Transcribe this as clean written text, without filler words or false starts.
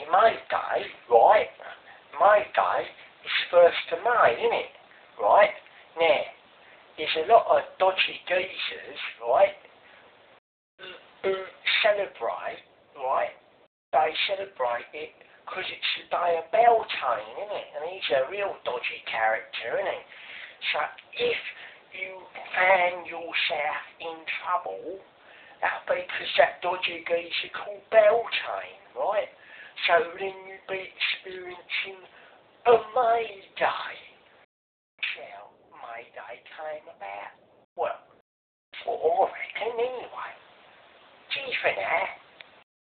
May Day, right? May Day is 1st of May, isn't it? Right? Now, there's a lot of dodgy geezers, right, who celebrate, right? They celebrate it because it's the day of Beltane, isn't it? And he's a real dodgy character, isn't he? So if you find yourself in trouble, that'll be because that dodgy geezer called Beltane, right? So then you'd be experiencing a May Day. How May Day came about? Well, I reckon anyway. Cheers for that.